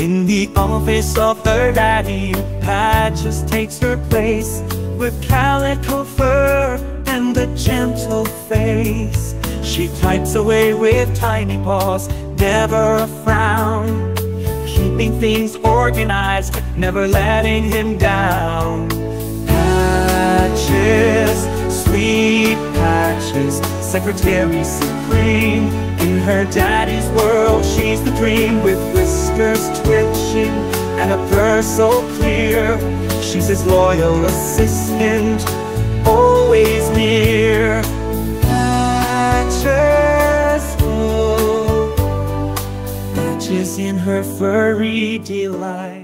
In the office of her daddy, Patches takes her place, with calico fur and a gentle face. She types away with tiny paws, never a frown, keeping things organized, never letting him down. Patches, sweet Patches, secretary supreme. In her daddy's world, she's the dream, with whiskers twitching and a purr so clear. She's his loyal assistant, always near. Patches, oh, Patches in her furry delight.